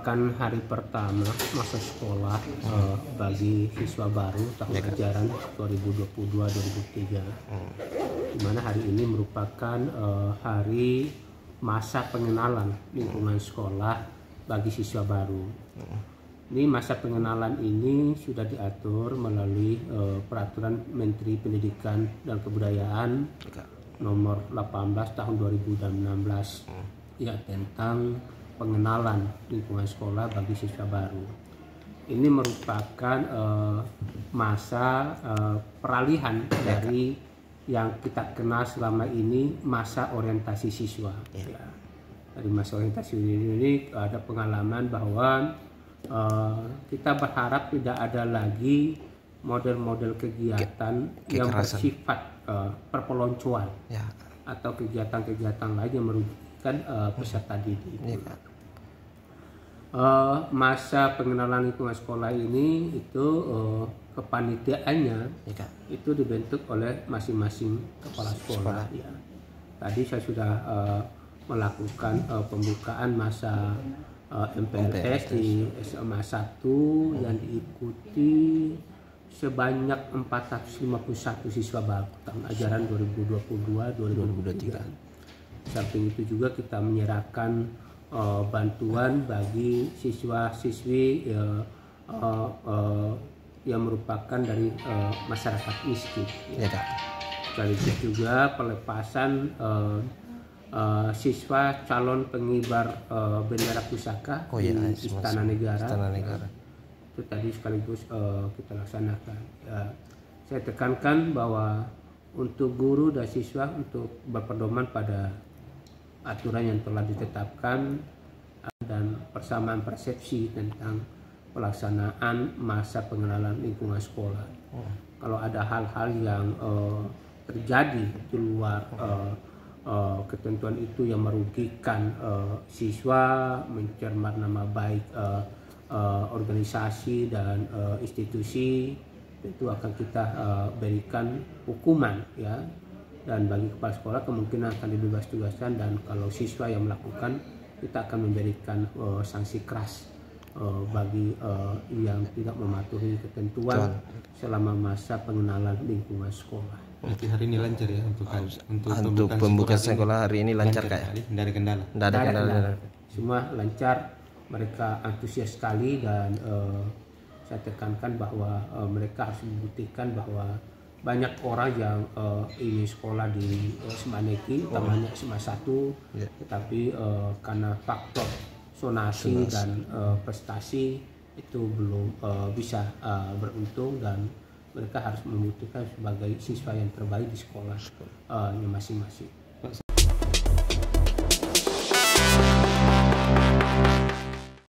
merupakan hari pertama masa sekolah bagi siswa baru tahun ajaran 2022-2023, di mana hari ini merupakan hari masa pengenalan lingkungan sekolah bagi siswa baru. Ini masa pengenalan ini sudah diatur melalui Peraturan Menteri Pendidikan dan Kebudayaan nomor 18 tahun 2016 ya, tentang pengenalan lingkungan sekolah bagi siswa baru. Ini merupakan masa peralihan dari yang kita kenal selama ini masa orientasi siswa. Ya. Dari masa orientasi ini ada pengalaman bahwa kita berharap tidak ada lagi model-model kegiatan yang bersifat perpeloncoan atau kegiatan-kegiatan lain yang merugikan peserta didik. Masa pengenalan lingkungan sekolah ini itu kepanitiaannya itu dibentuk oleh masing-masing kepala sekolah. Ya. Tadi saya sudah melakukan pembukaan masa MPLS di SMA 1 yang diikuti sebanyak 451 siswa baru tahun ajaran 2022-2023. Samping itu juga kita menyerahkan bantuan bagi siswa-siswi yang merupakan dari masyarakat miskin. Sekaligus juga pelepasan siswa calon pengibar bendera pusaka di Istana Negara. Itu tadi sekaligus kita laksanakan. Saya tekankan bahwa untuk guru dan siswa untuk berpedoman pada aturan yang telah ditetapkan dan persamaan persepsi tentang pelaksanaan masa pengenalan lingkungan sekolah. Kalau ada hal-hal yang terjadi di luar ketentuan itu yang merugikan siswa, mencermat nama baik organisasi dan institusi, tentu akan kita berikan hukuman, ya. Dan bagi kepala sekolah kemungkinan akan dibebas tugaskan, dan kalau siswa yang melakukan kita akan memberikan sanksi keras bagi yang tidak mematuhi ketentuan selama masa pengenalan lingkungan sekolah. Berarti hari ini lancar ya untuk pembukaan sekolah hari ini lancar kayak? Tidak ada kendala. Tidak ada kendala. Semua lancar, mereka antusias sekali, dan saya tekankan bahwa mereka harus membuktikan bahwa banyak orang yang ingin sekolah di SMA Negeri, utamanya SMA 1, tetapi karena faktor sonasi dan prestasi itu belum bisa beruntung, dan mereka harus membuktikan sebagai siswa yang terbaik di sekolahnya masing-masing.